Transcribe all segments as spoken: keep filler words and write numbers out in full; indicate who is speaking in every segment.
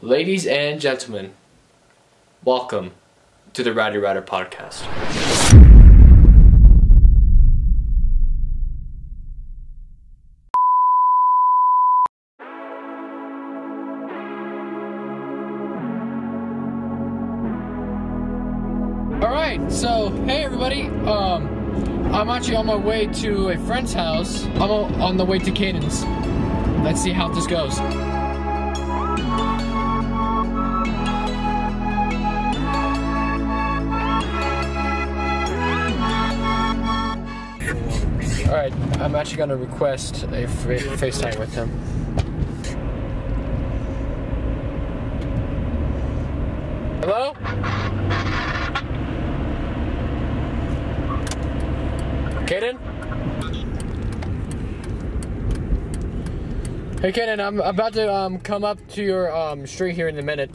Speaker 1: Ladies and gentlemen, welcome to the Rowdy Router podcast. Alright, so hey everybody, um, I'm actually on my way to a friend's house. I'm on the way to Caden's. Let's see how this goes. Alright, I'm actually going to request a FaceTime with him. Hello? Caden? Hey Caden, I'm about to um, come up to your um, street here in a minute.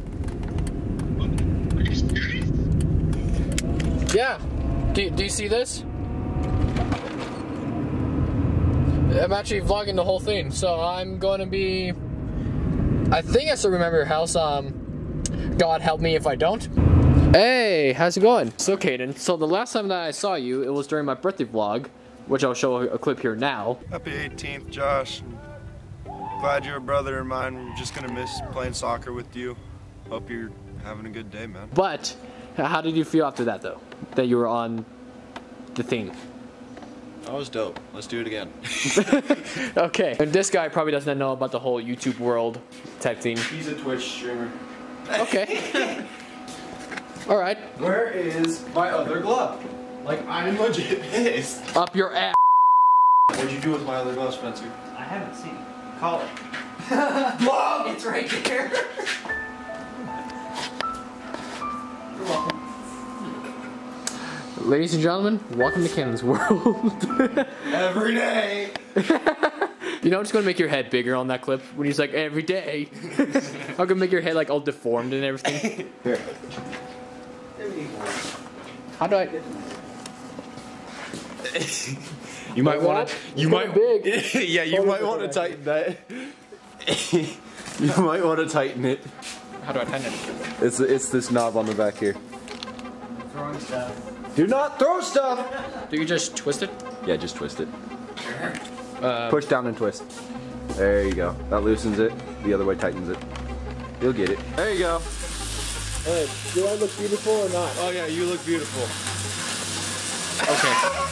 Speaker 2: Are you serious?
Speaker 1: Yeah. Do, do you see this? I'm actually vlogging the whole thing, so I'm going to be... I think I still remember your house. Um, God help me if I don't. Hey, how's it going? So Caden, so the last time that I saw you, it was during my birthday vlog, which I'll show a clip here now.
Speaker 3: Happy eighteenth, Josh. Glad you're a brother of mine. We're just gonna miss playing soccer with you. Hope you're having a good day, man.
Speaker 1: But, how did you feel after that though? That you were on the thing?
Speaker 3: That was dope. Let's do it again.
Speaker 1: Okay. And this guy probably doesn't know about the whole YouTube world type thing.
Speaker 3: He's a Twitch streamer.
Speaker 1: Okay. Alright.
Speaker 3: Where is my other glove? Like, I'm legit pissed.
Speaker 1: Up your ass.
Speaker 3: What'd you do with my other glove, Spencer?
Speaker 4: I haven't seen it. Call it.
Speaker 3: Mom!
Speaker 4: It's right there. You're welcome.
Speaker 1: Ladies and gentlemen, welcome to Caden's world.
Speaker 3: Every day!
Speaker 1: You know, I'm just gonna make your head bigger on that clip when he's like, every day. I'm gonna make your head like all deformed and everything. Here. How do I...
Speaker 3: You might want to. You might.
Speaker 1: Big.
Speaker 3: Yeah, you might want to tighten that. You might want to tighten it.
Speaker 1: How do I tighten it?
Speaker 3: It's it's this knob on the back here.
Speaker 4: Throwing stuff.
Speaker 3: Do not throw stuff.
Speaker 1: Do you just twist it?
Speaker 3: Yeah, just twist it.
Speaker 1: Uh,
Speaker 3: Push down and twist. There you go. That loosens it. The other way tightens it. You'll get it. There you go.
Speaker 1: Hey, do I look beautiful or not?
Speaker 3: Oh yeah, you look beautiful.
Speaker 1: Okay.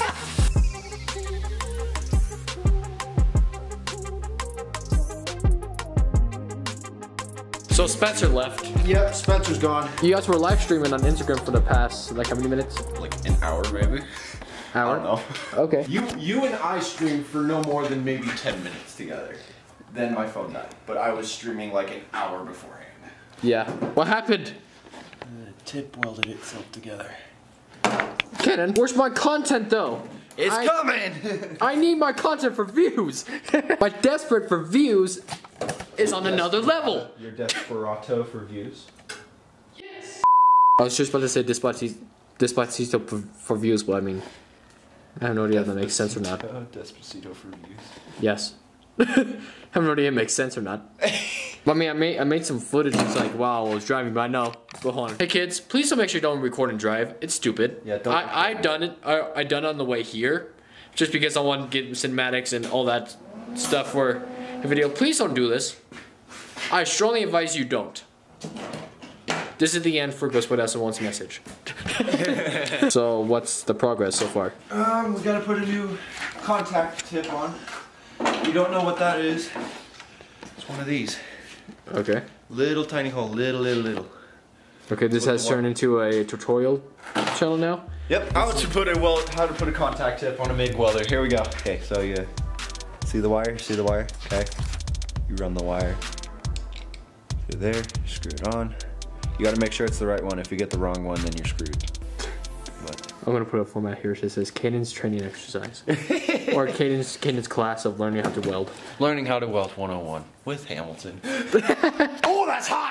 Speaker 1: So Spencer left.
Speaker 3: Yep, Spencer's gone.
Speaker 1: You guys were live streaming on Instagram for the past, like, how many minutes?
Speaker 3: Like an hour, maybe.
Speaker 1: Hour?
Speaker 3: I don't know.
Speaker 1: Okay.
Speaker 3: You you and I streamed for no more than maybe ten minutes together. Then my phone died. But I was streaming like an hour beforehand.
Speaker 1: Yeah. What happened?
Speaker 3: The tip welded itself together.
Speaker 1: Kenan, where's my content though?
Speaker 3: It's
Speaker 1: I,
Speaker 3: coming!
Speaker 1: I need my content for views. My desperate for views is on another level.
Speaker 3: Your desperado for views?
Speaker 1: Yes. I was just about to say Despacito, Despacito for, for views, but I mean, I have no idea if that makes sense or not.
Speaker 3: Despacito for views.
Speaker 1: Yes. I have no idea if it makes sense or not. But I mean, I made, I made some footage. It's like, wow, I was driving, but I know. Go on. Hey kids, please don't make sure you don't record and drive. It's stupid.
Speaker 3: Yeah, don't.
Speaker 1: I, I done it. I, I done it on the way here, just because I want to get cinematics and all that stuff for a video. Please don't do this. I strongly advise you don't. This is the end for GhostBoy That's One's message. So what's the progress so far?
Speaker 3: Um, we gotta put a new contact tip on. You don't know what that is. It's one of these.
Speaker 1: Okay.
Speaker 3: Little tiny hole, little, little, little.
Speaker 1: Okay, this has turned into a tutorial channel now.
Speaker 3: Yep. How to put a well, how to put a contact tip on a MIG welder. Here we go. Okay, so you see the wire. See the wire. Okay. You run the wire through there. Screw it on. You got to make sure it's the right one. If you get the wrong one, then you're screwed. But
Speaker 1: I'm gonna put a format here that says Caden's training exercise, or Caden's Caden's class of learning how to weld.
Speaker 3: Learning how to weld one oh one with Hamilton. Oh, that's hot!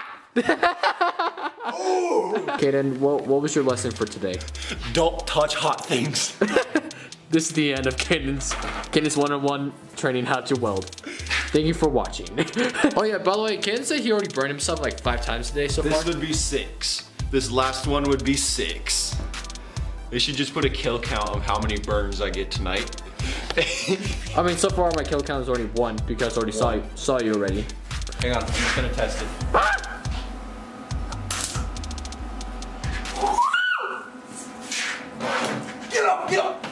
Speaker 3: Oh!
Speaker 1: Caden, what what was your lesson for today?
Speaker 3: Don't touch hot things.
Speaker 1: This is the end of Caden's Caden's one-on-one training how to weld. Thank you for watching. Oh yeah, by the way, Caden said he already burned himself like five times today so
Speaker 3: this
Speaker 1: far.
Speaker 3: This would be six. This last one would be six. They should just put a kill count of how many burns I get tonight.
Speaker 1: I mean, so far my kill count is already one because I already saw you, saw you already.
Speaker 3: Hang on, I'm just gonna test it. Get up, get up!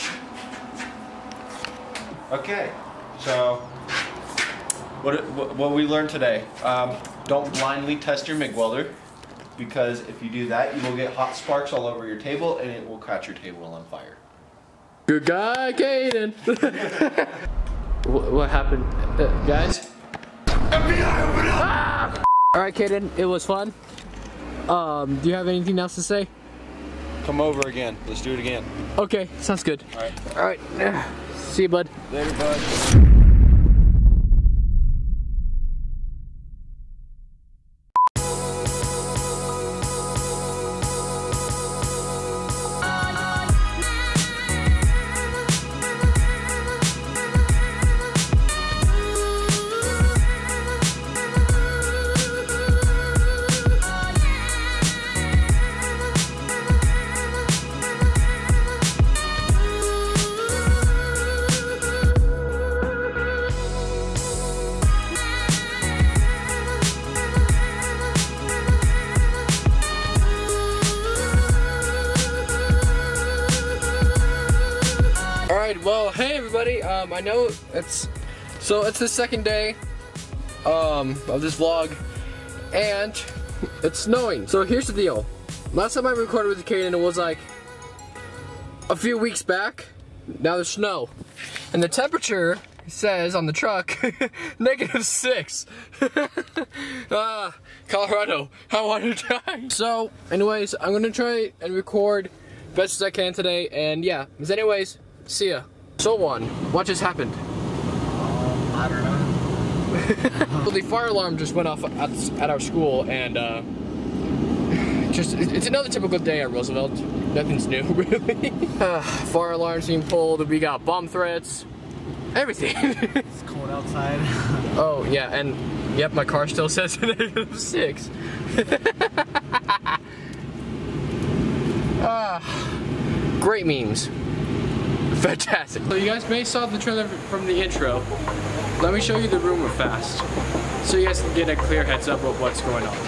Speaker 3: Okay, so what, what, what we learned today, um, don't blindly test your MIG welder, because if you do that, you will get hot sparks all over your table and it will catch your table on fire.
Speaker 1: Good guy, Caden. what, what happened, uh, guys?
Speaker 3: F B I, open up!
Speaker 1: Ah! All right, Caden, it was fun. Um, do you have anything else to say?
Speaker 3: Come over again. Let's do it again.
Speaker 1: Okay, sounds good.
Speaker 3: All right.
Speaker 1: All right. See you, bud.
Speaker 3: Later, bud.
Speaker 1: Alright, well, hey everybody, um, I know it's, so it's the second day, um, of this vlog, and it's snowing. So here's the deal. Last time I recorded with Caden, it was like a few weeks back. Now there's snow. And the temperature says on the truck, negative six. Ah, Colorado, I want to die. So, anyways, I'm gonna try and record best as I can today, and yeah, as anyways, see ya. So one, what just happened?
Speaker 4: Um, I don't know.
Speaker 1: Well, the fire alarm just went off at, at our school, and uh, just it's another typical day at Roosevelt. Nothing's new, really. uh, fire alarms being pulled. We got bomb threats. Everything.
Speaker 4: It's cold outside.
Speaker 1: Oh yeah, and yep, my car still says negative six. Ah, great memes. Fantastic. So you guys may saw the trailer from the intro. Let me show you the room real fast, so you guys can get a clear heads up of what's going on.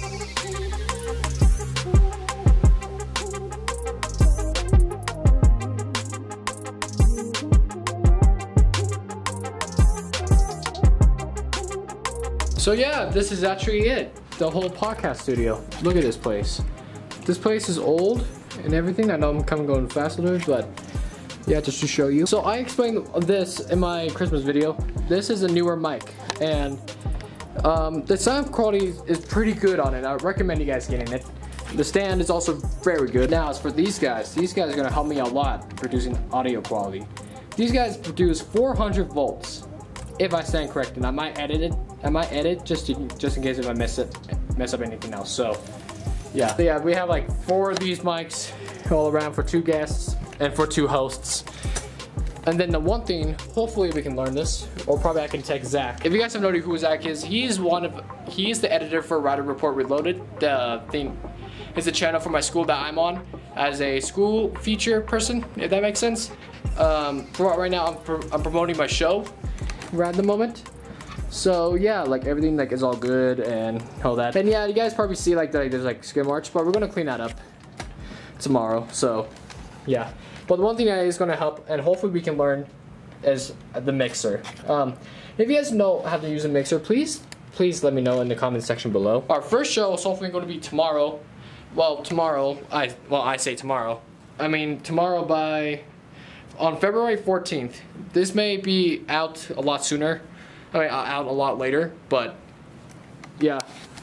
Speaker 1: So yeah, this is actually it. The whole podcast studio. Look at this place. This place is old and everything. I know I'm kind of going faster, but yeah, just to show you. So I explained this in my Christmas video. This is a newer mic, and um, the sound quality is pretty good on it. I recommend you guys getting it. The stand is also very good. Now as for these guys, these guys are gonna help me a lot in producing audio quality. These guys produce four hundred volts, if I stand correct, and I might edit it. I might edit just to, just in case if I mess it, mess up anything else. So yeah, so, yeah, we have like four of these mics all around for two guests and for two hosts. And then the one thing, hopefully we can learn this, or probably I can text Zach. If you guys have no idea who Zach is, he's one of, he's the editor for Rowdy Report Reloaded. The thing is the channel for my school that I'm on as a school feature person, if that makes sense. Um, for right now, I'm, pro I'm promoting my show right at the moment. So yeah, like everything like is all good and all that. And yeah, you guys probably see like that there's like skid marks, but we're gonna clean that up tomorrow. So yeah, but the one thing that is gonna help, and hopefully we can learn, is the mixer. Um, if you guys know how to use a mixer, please, please let me know in the comment section below. Our first show is hopefully going to be tomorrow. Well, tomorrow, I well I say tomorrow. I mean tomorrow by on February fourteenth. This may be out a lot sooner. I mean, out a lot later, but yeah.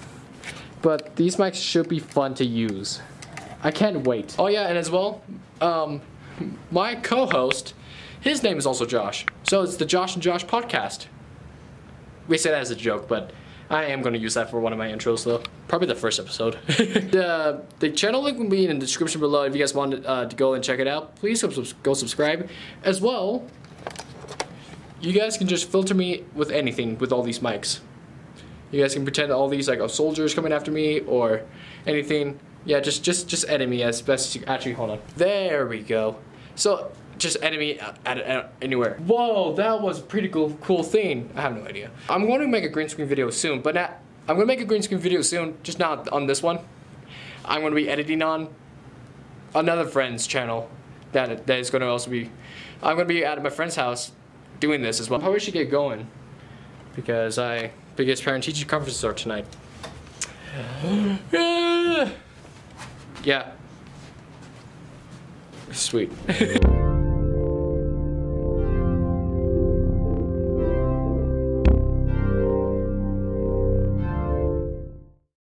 Speaker 1: But these mics should be fun to use. I can't wait. Oh yeah, and as well, um, my co-host, his name is also Josh. So it's the Josh and Josh podcast. We say that as a joke, but I am going to use that for one of my intros though. Probably the first episode. the, the channel link will be in the description below if you guys want uh, to go and check it out. Please go subscribe. As well, you guys can just filter me with anything with all these mics. You guys can pretend all these like oh, soldiers coming after me or anything. Yeah, just just just edit me as best as you. Actually, hold on. There we go. So just edit me at, at, at anywhere. Whoa, that was a pretty cool cool thing. I have no idea. I'm going to make a green screen video soon, but not, I'm going to make a green screen video soon, just not on this one. I'm going to be editing on another friend's channel that that is going to also be. I'm going to be at my friend's house doing this as well. I probably should get going because I biggest parent teacher conferences are tonight. Yeah. Sweet.